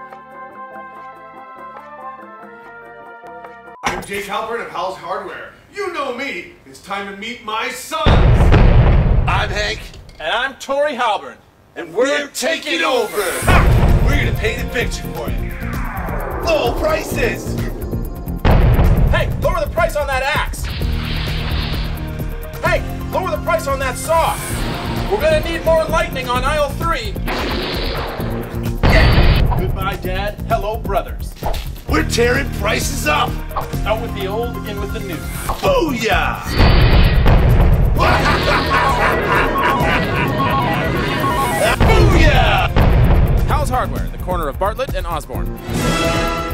I'm Jake Halpern of Hal's Hardware. You know me. It's time to meet my sons. I'm Hank. And I'm Tori Halpern. And we're taking over. Ha! We're here to pay the picture for you. Low prices. Hey, lower the price on that axe. Hey, lower the price on that saw. We're gonna need more lightning on aisle 3. Yeah. Goodbye, Dad. Hello, brothers. We're tearing prices up. Out with the old, in with the new. Booyah! Booyah! Hal's Hardware, the corner of Bartlett and Osborne.